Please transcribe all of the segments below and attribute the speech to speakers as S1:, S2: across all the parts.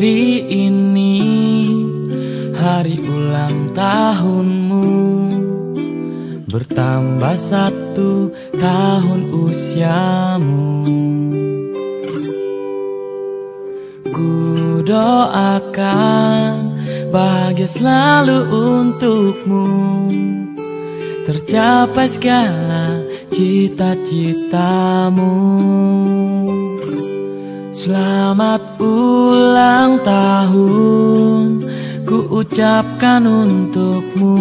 S1: hari ini hari ulang tahunmu, bertambah 1 tahun usiamu. Ku doakan bahagia selalu untukmu, tercapai segala cita-citamu. Selamat ulang tahun ku ucapkan untukmu,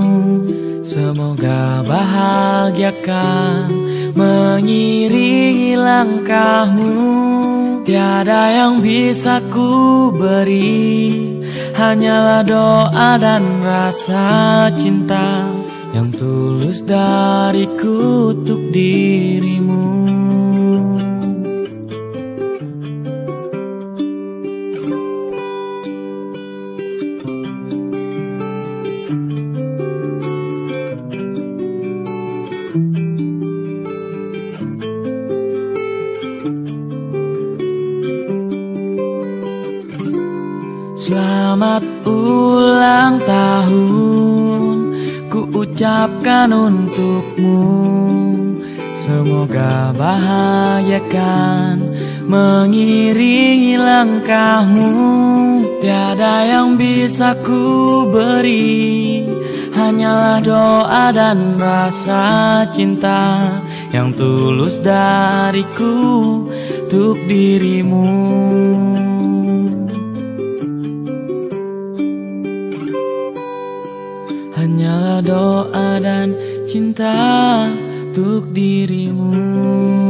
S1: semoga bahagiakan mengiringi langkahmu. Tiada yang bisa ku beri, hanyalah doa dan rasa cinta yang tulus dariku untuk dirimu. Selamat ulang tahun ku ucapkan untukmu, semoga bahagiakan mengiringi langkahmu. Tiada yang bisa ku beri, hanyalah doa dan rasa cinta yang tulus dariku untuk dirimu. Hanyalah doa dan cinta untuk dirimu.